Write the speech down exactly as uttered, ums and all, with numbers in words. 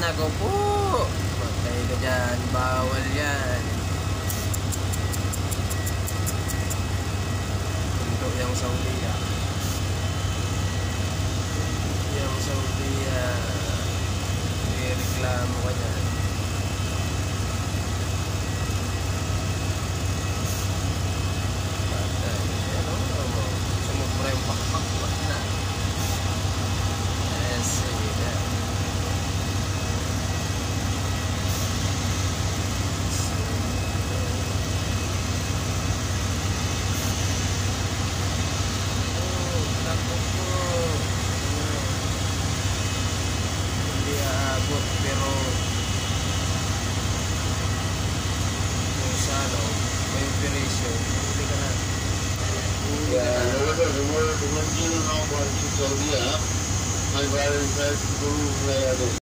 Nako po. Matay ka dyan. Bawal yan. Untuk yang Saudi ya. Yang Saudi ya. Reklamo ka dyan. Patay. Ano? Sumubra yung pakpak na. Yes, sige na. Oh, nako po. Hindi aabot pero kung sana may operasyon, hindi ka na. Ya, luego de que me entiendo no, por aquí todo el día, hay varios, hay varios,